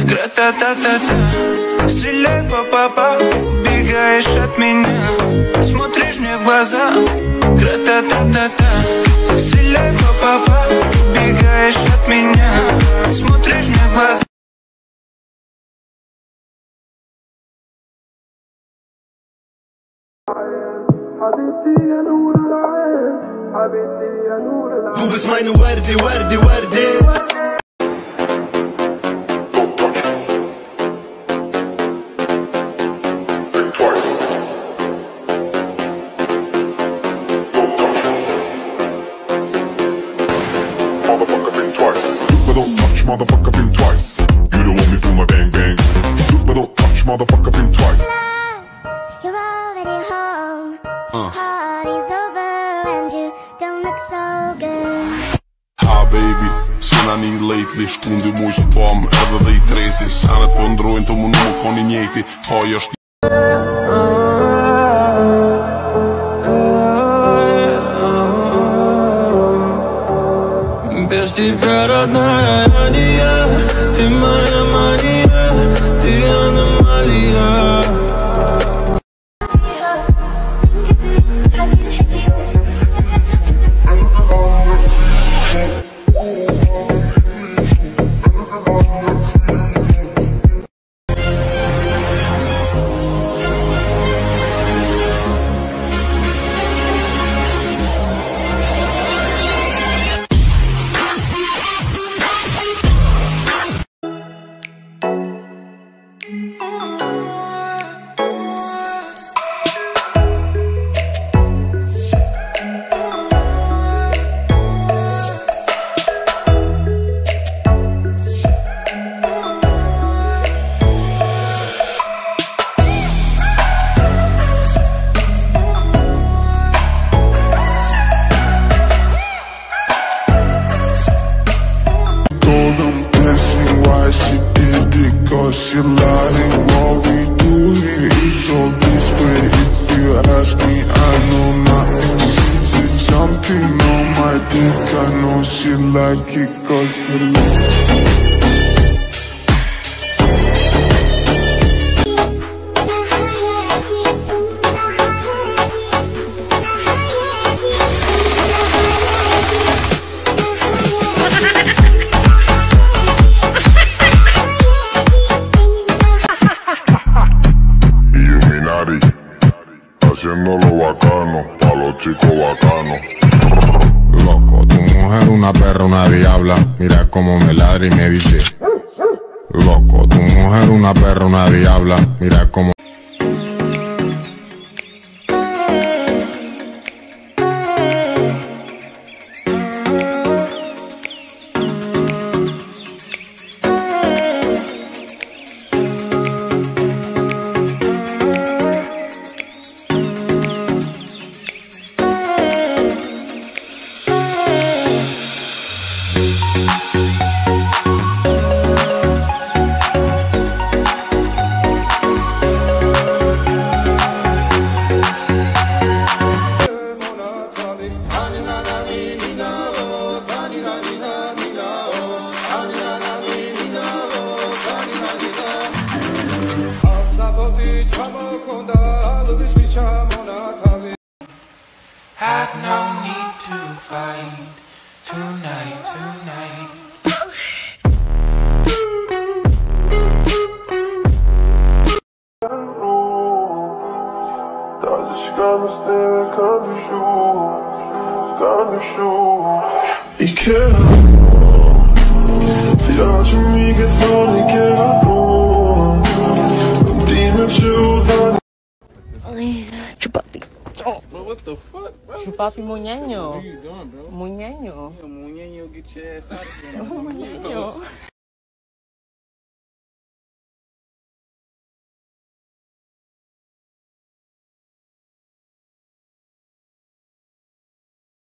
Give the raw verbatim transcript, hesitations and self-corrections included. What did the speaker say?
Гра-та-та-та-та, стреляй по попа, убегаешь от меня, смотришь мне в глаза. Гра-та-та-та-та, стреляй по попа, убегаешь от меня, смотришь мне в глаза. Du bist meine Werdi, Werdi, Werdi. Motherfucker, think twice. You don't want me do my bang bang. But don't touch, motherfucker, think twice. You're already home. Uh. Party's over and you don't look so good. Ha baby, sina një lejt li shkundi mu shpom edhe dhe I treti. Sanet po ndrojnë të mu nuk koni njeti. Ha jashtë Без тебя, родная Мария, ты моя Мария, ты аномалия. She lying, what we do here is so discreet. If you ask me, I know nothing. She's just jumping on my dick. I know she like it cause she like haciéndolo bacano, pa' los chicos bacanos. Loco, tu mujer una perra, una diabla. Mira cómo me ladra y me dice. Loco, tu mujer una perra, una diabla. Mira cómo. Had no need to fight tonight, tonight. Chupapi. Oh. Bro, what the fuck, bro? Chupapi Muñeño. What are you doing, bro? Muñeño. Yeah, Muñeño, get your ass out of here. Muñeño.